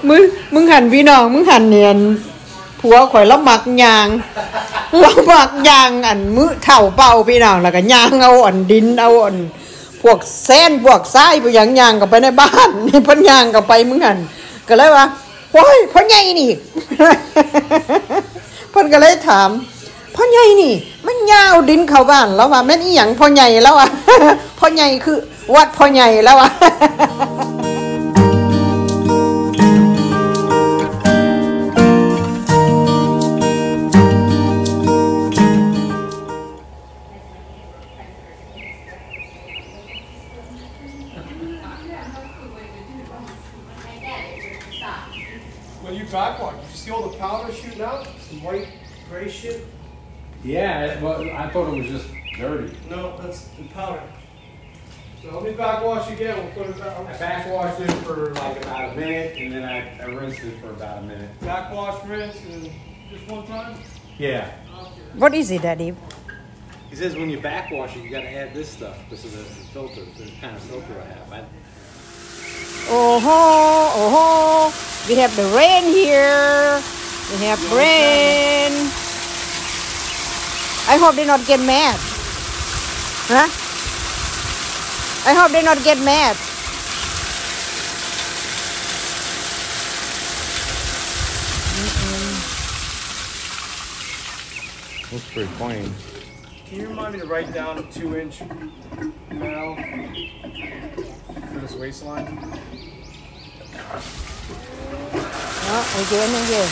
มึงหันพี่น้องมึงหันเนียนผัวข่อยแล้วหมักยางแล้วหมักยางอันมือเท่าเป่าพี่น้องแล้วก็ยางเอาอันดินเอาอันพวกแซนพวกทรายพวกยางกับไปในบ้านนี่พันยางกับไปมึงหันก็เลยว่าโอ้ยพ่อใหญ่นี่เพิ่นก็เลยถามพ่อใหญ่นี่มันยาวดินเข้าบ้านแล้วว่าแม่นอีหยังพ่อใหญ่แล้วอ่ะพ่อใหญ่คือวัดพ่อใหญ่แล้วอ่ะ When you backwalk, you see all the powder shooting out? Some white, gray shit? Yeah, well, I thought it was just dirty. No, that's the powder. So let me backwash again. We'll put it back. I backwashed it for like about a minute, and then I rinsed it for about a minute. Backwash, rinse, and just one time? Yeah. What is it, Daddy? He says when you backwash it, you got to add this stuff. This is a filter. This kind of filter I have. Oh ho! We have the rain here. We have rain. I hope they not get mad. Huh? I hope they not get mad. Looks pretty plain. Can you remind me to write down a 2-inch metal for this waistline? Oh, again.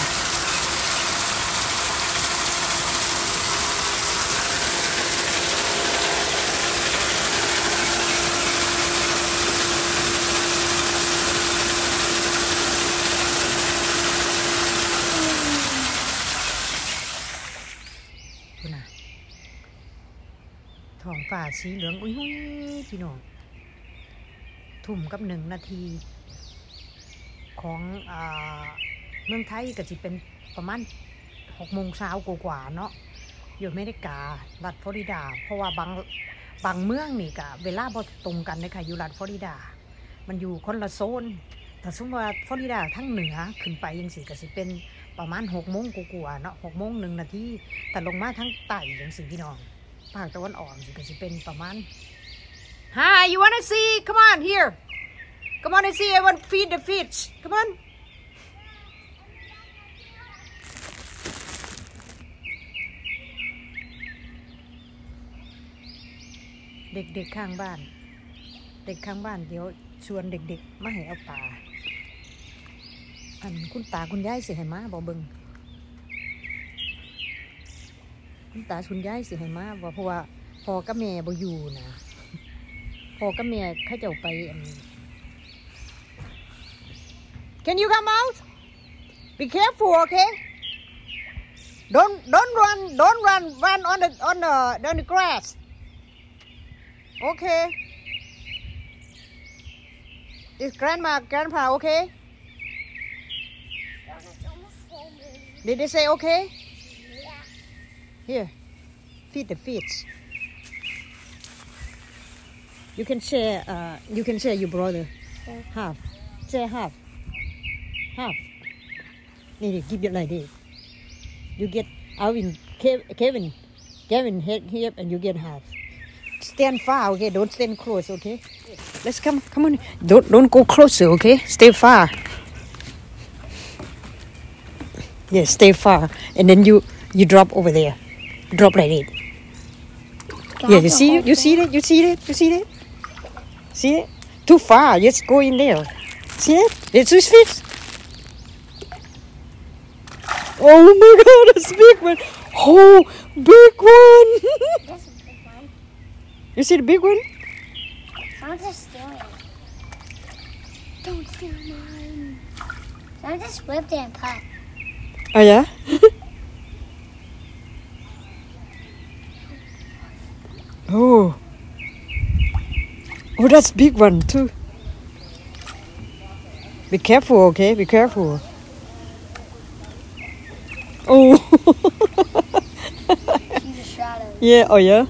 ท้องฟ้าสีเหลืองอุ้ยพี่น้องทุ่มกับ1 นาทีของเมืองไทยก็จะเป็นประมาณ6 โมงเช้ากว่าเนาะอยู่อเมริการัฐฟลอริดาเพราะว่าบางเมืองนี่ก็เวลาบ่ตรงกันนะคะอยู่รัฐฟลอริดามันอยู่คนละโซนแต่สมมติว่าฟลอริดาทั้งเหนือขึ้นไปยังสิก็สิเป็นประมาณ6 โมงกว่าเนาะ6 โมง 1 นาทีแต่ลงมาทั้งใต้ยังสิพี่น้องภาคตะวันออกสิก็สิเป็นประมาณ Hi you wanna see come on here come on and see I want to feed the fish come onเด็กๆข้างบ้านเด็กข้างบ้านเดี๋ยวชวนเด็กๆมาให้เอาปลาอันคุณตาคุณยายสิให้มาบอกเบิ่งคุณตาคุณยายสิให้มาบอกเพราะว่าพ่อกับแม่บ่อยู่นะพ่อกับแม่เขาจะไปCan you come out? Be careful, okay? Don't run on the grass. Okay. Is grandpa okay? Did they say okay? Here, feed the fish. You can share your brother half. Share half. Need to give it like this. You get Alvin, Kevin here, and you get half. Stand far, okay? Don't stand close, okay? Let's come on. Don't go closer, okay? Stay far. Yeah, stay far, and then you drop over there. Drop like it. Yeah, you see it? You see it? See it? Too far. Just go in there. See it? It's his fish. Oh my God, that's a big one. Oh, big one. That's a big one. You see the big one? Someone's just stealing it. Don't steal mine. Someone just whipped it and pot. Oh yeah? Oh, that's big one too. Be careful, okay? Be careful. Oh. She's a shadow. Yeah, oh yeah.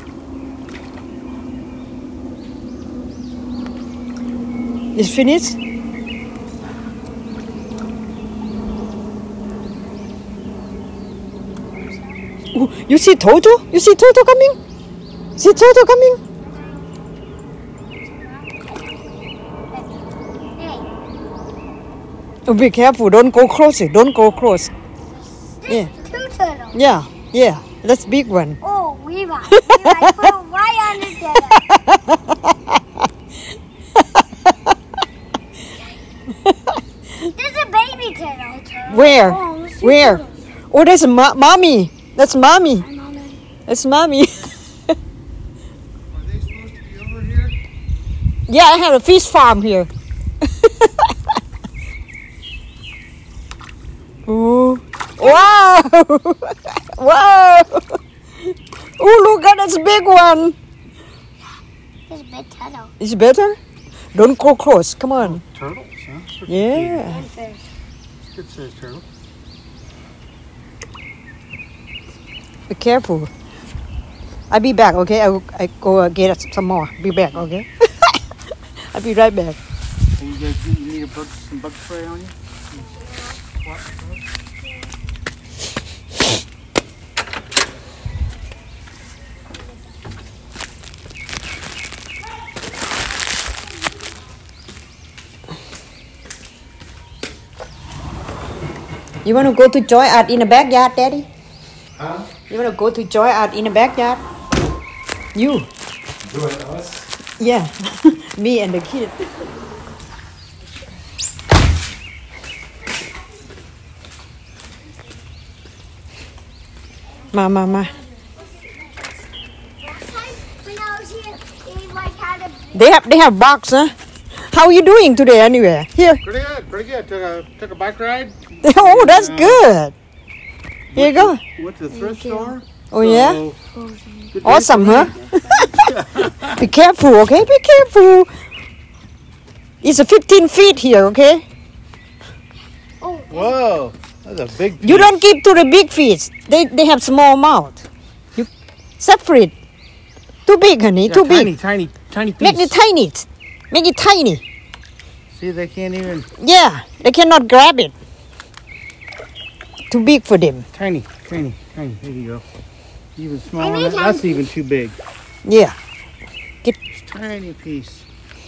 It's finished? You see Toto? You see Toto coming? See Toto coming? Hey, Oh, be careful. Don't go close. Don't go close. Yeah. two turtles. Yeah. Yeah. That's big one. Oh, Levi. Levi, put it right on the turtle. There's a baby turtle. Where? Oh, let's see Where? turtles. Oh, there's a mommy. That's mommy. Hi, Mama. That's mommy. Are they supposed to be over here? Yeah, I have a fish farm here. Oh, wow! Wow! Oh, look at this big one. There's a big turtle. Is it better? Don't go close. Come on. Turtles, huh? Yeah. And fish. It's good sized turtle. Be careful. I'll be back, okay? I go get some more. Be back, okay? I'll be right back. Hey, you guys, you need some bug spray on you? You want to go to Joy Art in the backyard, Daddy? Huh? You want to go to Joy Art in the backyard? You? Join us. Yeah. Me and the kid. Ma. Last time when I was here, they like had a They have box, huh? How are you doing today anyway? Here. Pretty good, pretty good. Took a bike ride. Oh, that's good. Here you go. Went to the thrift store. Oh, yeah? So, good day Awesome, for huh? me. Be careful, okay? Be careful. It's a 15 feet here, okay? Whoa, that's a big piece. You don't give to the big fish. They have small mouth. You separate. Too big, honey. Yeah, Too tiny, big. tiny piece. Make it tiny. Make it tiny. See, they can't even. Yeah, they cannot grab it. Too big for them. Tiny. There you go. Even I smaller. made That's even too big. Yeah. Tiny piece.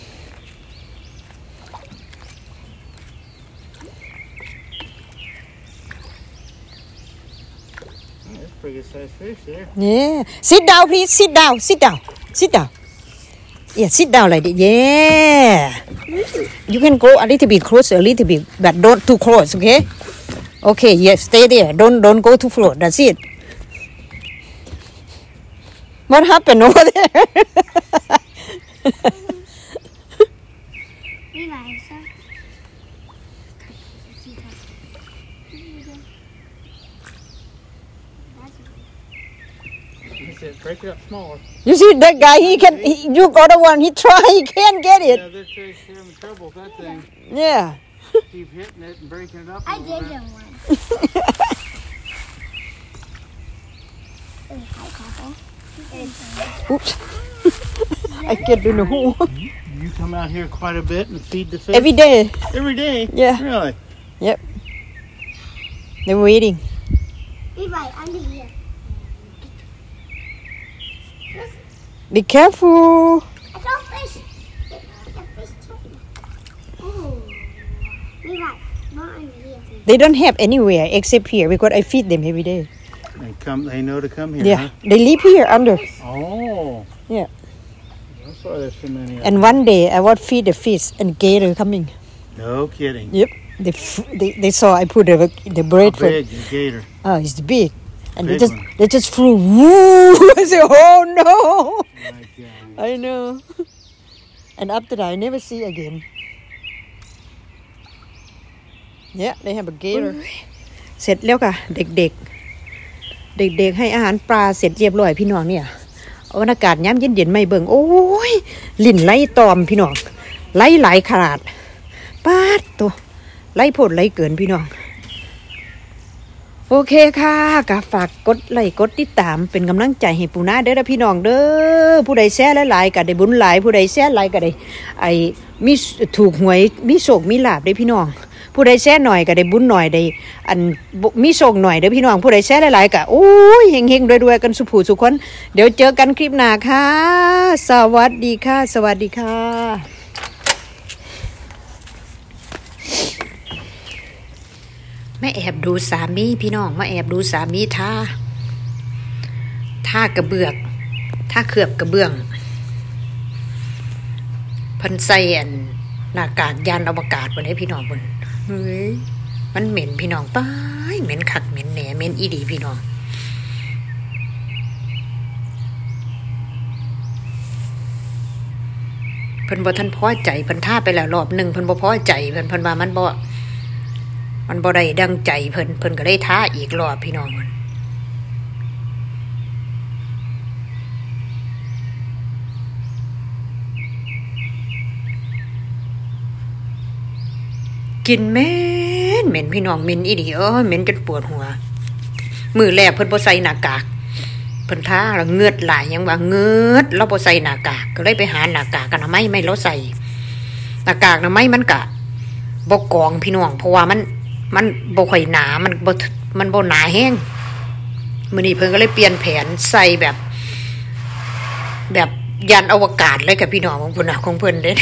That's a pretty good sized fish there. Yeah. Sit down, please. Sit down. Sit down. Sit down. Yeah, sit down like that. Yeah. You can go a little bit closer, a little bit, but don't too close, okay? Okay, yes, stay there. Don't go too close. That's it. What happened over there? Levi, sir. He said, break it up smaller. You see that guy? You got the one. He try. He can't get Yeah, it. they're having trouble with that thing. Yeah. Keep hitting it and breaking it up. I a little did bit. get one. Oops. I get in the hole You come out here quite a bit and feed the fish every day. every day. Yeah. Really? They're waiting. Levi, under here. Be careful. I found fish. The fish took me. Oh. Levi, not under here. They don't have anywhere except here because I feed them every day. They know to come here, Yeah, they live here under. huh? Oh. Yeah. That's why there's so many of them. And one day I would feed the fish and gator coming. No kidding. Yep. They saw I put the bread for. Big the gator. Oh, it's big. And Big one. they just flew. Woo! I said, oh no! My God. I know. And after that, I never see again. Yeah, they have a gator. เสร็จแล้วค่ะเด็กๆให้อาหารปลาเสร็จเรียบร้อยพี่น้องเนี่ยบรรยากาศย้ำเย็นๆไม่เบิ่งโอ้ยลิ่นไหลตอมพี่น้องไหลหลายขนาดป๊าดตัวไหลโพดไหลเกินพี่น้องโอเคค่ะก็ฝากกดไลค์กดติดตามเป็นกำลังใจให้ปูนาเด้อพี่น้องเด้อผู้ใดแชร์หลายๆก็ได้บุญหลายผู้ใดแชร์หลายก็ได้ไอ้มีถูกหวยมีโชคมีลาภได้พี่น้องผู้ใดแชร์หน่อยก็ได้บุญหน่อยได้อันมีโชคหน่อยเด้อพี่น้องผู้ใดแชร์หลายๆก็โอ้ยเฮงๆรวยๆกันสุผู้สุคนเดี๋ยวเจอกันคลิปหน้าค่ะสวัสดีค่ะสวัสดีค่ะแม่แอบดูสามีพี่น้องมาแอบดูสามีท่ากระเบือกท่าเคลือบกระเบื้องพันใส่อันหน้ากากยานอวกาศบนให้พี่น้องบนเฮ้ยมันเหม็นพี่น้องป้ายเหม็นคักเหม็นแหน่เหม็นอีดีพี่น้องเพิ่นบ่ทันพอใจเพิ่นท่าไปแล้วรอบหนึ่งเพิ่นบ่พอใจเพิ่นว่ามันบ่ได้ดังใจเพิ่นก็ได้ท้าอีกรอบพี่น้องกินเหม็นพี่น้องเหม็นอีดีเหม็นจนปวดหัวมือแรกเพิ่นบ่ใส่หน้ากากเพิ่นท้าแล้วเงือดหลายยังว่าเงือดเราบ่ใส่หน้ากากก็เลยไปหาหน้ากากอนามัยไม่เราใส่หน้ากากอนามัยมันก็บ่กองพี่น้องเพราะว่ามันบ่ค่อยหนามันบ่หนาแห้งมื้อนี้เพิ่นก็เลยเปลี่ยนแผนใส่แบบยานอวกาศเลยกับพี่น้องของเพิ่นของเพิ่นเด้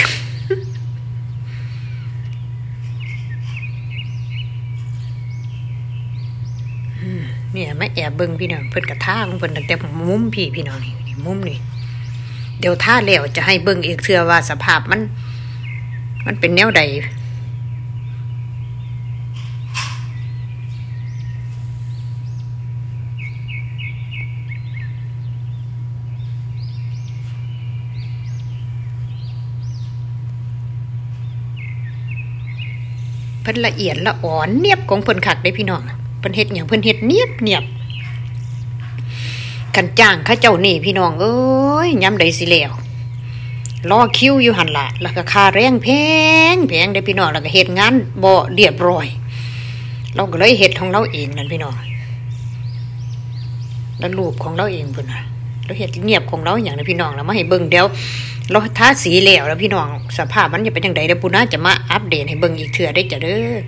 เนี่ยไม่แอบเบิ่งพี่น้องเพิ่นกระท่าของเพิ่นตั้งแต่มุมพี่น้องนี่มุมนี่เดี๋ยวท่าแล้วจะให้เบิ่งอีกเทื่อว่าสภาพมันเป็นแนวใดเพิ่นละเอียดละอ่อนเนียบของเพิ่นคักได้พี่น้องเพิ่นเฮ็ดหยังเพิ่นเฮ็ดเนียบกันจ้างเขาเจ้านี่พี่น้องเอ้ยยามใดสิแล้วรอคิวอยู่หั่นล่ะแล้วก็ค่าแรงแพงได้พี่น้องแล้วก็เฮ็ดงานบ่เรียบร้อยเราก็เลยเฮ็ดของเราเองนั่นพี่น้องแล้วรูปของเราเองพุ่นน่ะเราเฮ็ดเงียบของเราหยังนะพี่น้องแล้วมาให้เบิ่งเดี๋ยวเราทาสีแล้วพี่น้องสภาพมันจะเป็นจังไดเดี๋ยวปู่น่าจะมาอัปเดตให้เบิ่งอีกเทื่อได้จ้ะเด้อ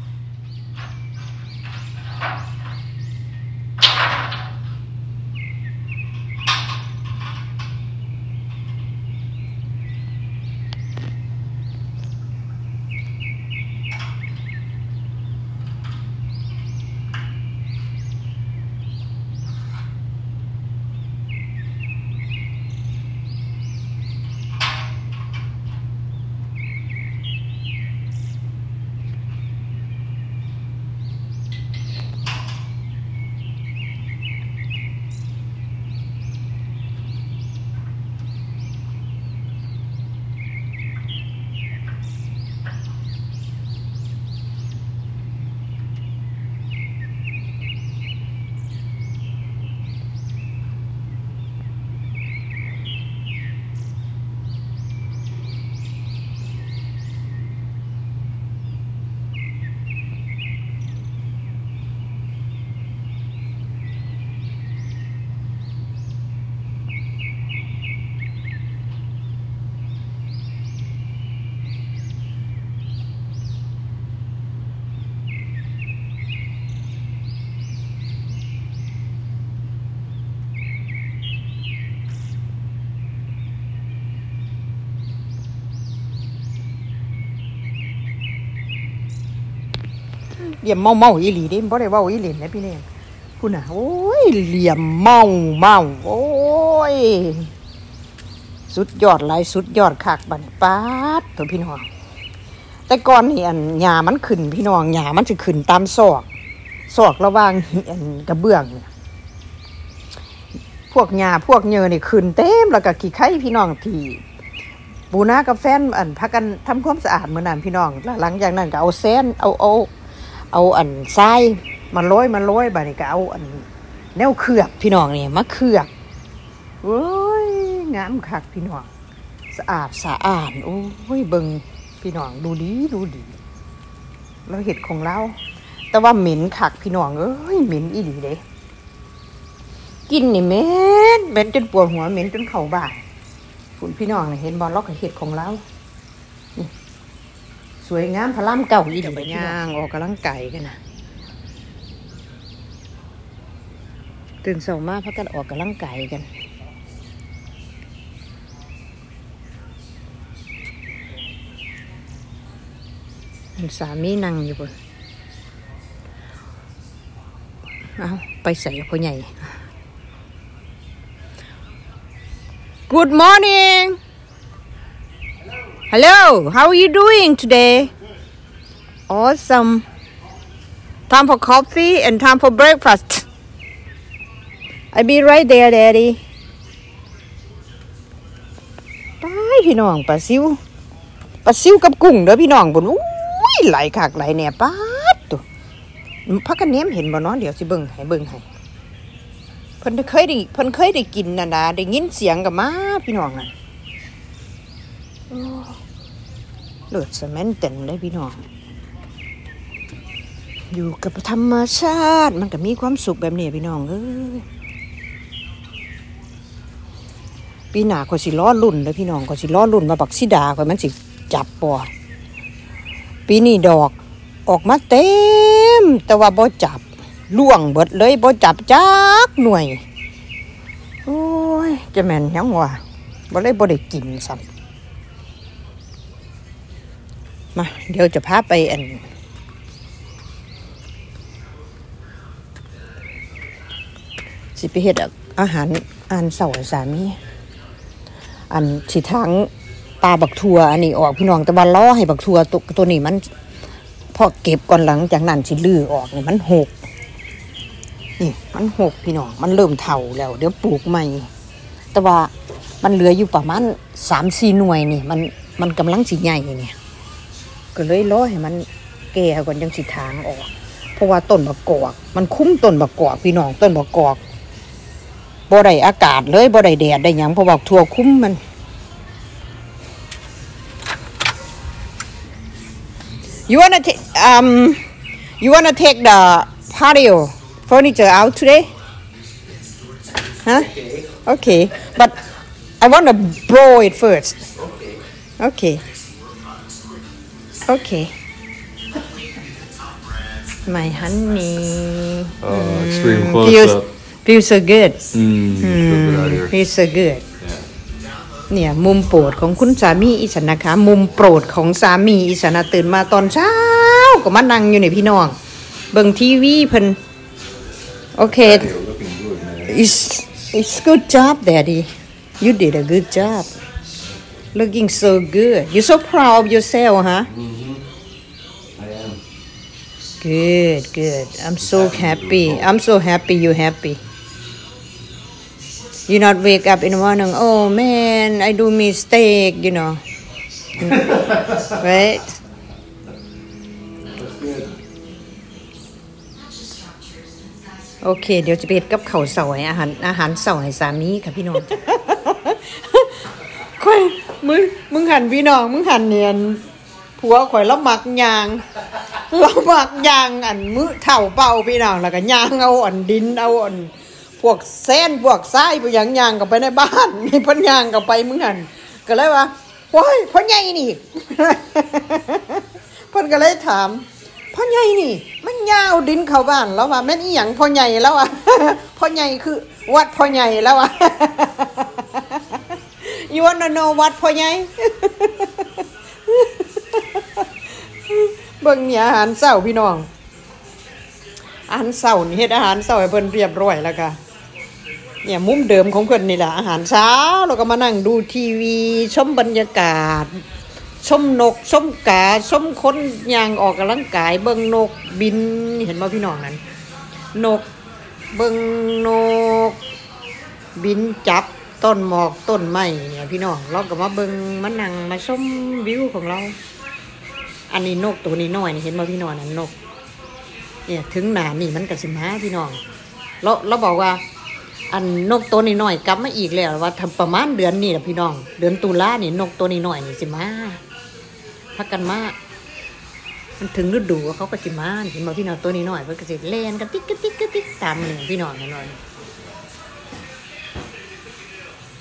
เหลี่ยมเมาอีหลีเด้บ่ได้เว้าอีหลีนะพี่เนี่ยพุ่นน่ะโอ้ยเหลี่ยมเมาโอ้ยสุดยอดหลายสุดยอดคักบัดป๊าดตัวพี่น้องแต่ก่อนนี่อันหญ้ามันขึ้นพี่น้องหญ้ามันสิขึ้นตามซอกระหว่างอันกระเบื้องเนี่ยพวกหญ้าพวกเหยื่อนี่ขึ้นเต็มแล้วก็ขี้ไข่พี่น้องที่ปูนากับแฟนอันพากันทำความสะอาดมื้อนั้นพี่น้องแล้วหลังจากนั้นก็เอาแซนเอาอันทรายมาโรยบัดนี้ก็เอาอันแนวเคลือบพี่น้องนี่มาเคลือบโอ้ยงามคักพี่น้องสะอาดโอ้ยเบิ่งพี่น้องดูดีเราเฮ็ดของเราแต่ว่าเหม็นคักพี่น้องเอ้ยเหม็นอีหลีเด้กินนี่เหม็นจนปวดหัวเหม็นจนเข้าบ้านคุณพี่น้องนี่เห็นบ่เราก็เฮ็ดของเรานี่สวยงามพระรามเก่าอีหลีไปย่างออกกำลังกายกันนะตื่นเช้ามาพักกันออกกำลังกายกันสามีนั่งอยู่บนเอาไปใส่พ่อใหญ่ Good morning Hello how are you doing today Awesome Time for coffee and time for breakfast I'll be right there Daddy ไปพี่น้องปลาซิวกับกุ้งเด้อพี่น้องบนไหลคักไหลแหน่ป๊าดตัวพักกันเนี้ยเห็นบ่เนาะเดี๋ยวสิเบิ่งให้เพิ่นเคยได้กินน่ะนะได้ยินเสียงกับมาพี่น้องน่ะเลือดสะแม่นเต็มเลยพี่น้องอยู่กับธรรมชาติมันก็มีความสุขแบบนี้พี่น้องเอ้ยปีหน้าก็สิล้อรุ่นเลยพี่น้องก็สิล้อรุ่นมาบักซิดาก็มันสิจับปอปีนี้ดอกออกมาเต็มแต่ว่าบ่จับล่วงเบิดเลยบ่จับจักหน่วยโอ้ยจะแม่นยังวะบ่เลยบ่ได้กินซ้ำมาเดี๋ยวจะพาไปสิไปเฮ็ดอาหารเช้าให้สามีสิทางปลาบักทัวอันนี้ออกพี่น้องแต่ว่าล้อให้บักทัวตัวนี้มันพอเก็บก่อนหลังจากนั้นสิลื้อออกนี่มันหกนี่มันหกพี่น้องมันเริ่มเฒ่าแล้วเดี๋ยวปลูกใหม่แต่ว่ามันเหลืออยู่ประมาณ 3-4 หน่วยนี่มันกำลังสิใหญ่เนี่ยก็เลยล้อให้มันแก่ก่อนจังสิทางออกเพราะว่าต้นบักกอกมันคุ้มต้นบักกอกพี่น้องต้นบักกอกบ่ได้อากาศเลยบ่ได้แดดได้หยังเพราะว่าทั่วคุ้มมันYou wanna take the patio furniture out today? Huh? Okay. But I wanna blow it first. Okay. My honey. Extreme close up. Feels so good. Feel good out here. Feels so good. เนี่ยมุมโปรดของคุณสามีอีฉันนะคะมุมโปรดของสามีอีฉันตื่นมาตอนเช้าก็มานั่งอยู่ในพี่น้องเบิ่งทีวีเพิ่นโอเค it's good job daddy you did a good job looking so good you so proud of yourself huh I am. good I'm so happy you happy You not wake up in the morning. Oh man, I do mistake. You know, right? Okay, เดี๋ยวจะไปเฮ็ดกับข้าวเช้าให้อาหารเช้าให้สามีค่ะพี่น้อง ข่อยมึงหันพี่น้องมึงหันเนียนผัวข่อยละมักยางอันมื้อเฒ่าเป่าพี่น้องแล้วก็ยางเอาอันดินเอาอันพวกแซนพวกทรายพวกอย่างย่างกับไปในบ้านมีพันย่างกับไปมึงหันก็เลยว่าโอ้ยพ่อใหญ่นี่ เพิ่นก็เลยถามพ่อใหญ่นี่มันยาวดินเข้าบ้านแล้วว่าแม่นอีหยังพ่อใหญ่แล้วอ่ะ พ่อใหญ่คือวัดพ่อใหญ่แล้วอ่ะ You wanna know วัดพ่อใหญ่ เบิ่งเนี่ยอาหารเช้าพี่น้องอาหารเช้านี่เฮ็ดอาหารเช้าให้เพิ่นเรียบร้อยแล้วค่ะเนี่ยมุมเดิมของเพิ่นนี่แหละอาหารเช้าแล้วก็มานั่งดูทีวีชมบรรยากาศชมนกชมกาชมคนย่างออกกำลังกายเบิ่งนกบินเห็นบ่พี่น้องนั้นนกเบิ่งนกบินจับต้นหมอกต้นไม้เนี่ยพี่น้องเราก็มาเบิ่งมานั่งมาชมวิวของเราอันนี้นกตัวนี้น้อยนี่เห็นบ่พี่น้องนั้นนกเนี่ยถึงหน้านี่มันก็สิมาพี่น้องเราบอกว่าอันนกตัวนี้น้อยกลับมาอีกแล้วว่าทำประมาณเดือนนี้แหละพี่น้องเดือนตุลานี่นกตัวนี้น้อยนี่สิมาพักกันมามันถึงฤดูเขาก็สิมาเห็นบ่พี่น้องตัวนี้น้อยเพิ่นก็สิเล่นกันติ๊กติ๊กตามนี่พี่น้องน้อย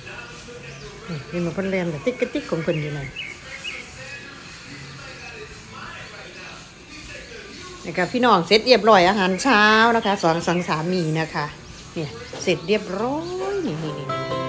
เห็นบ่เพิ่นเล่นกันติ๊กของเพิ่นอยู่นั่นนะคะพี่น้องเสร็จเรียบร้อยอาหารเช้านะคะสองสังสามีนะคะเนี่ยเสร็จเรียบร้อยนี่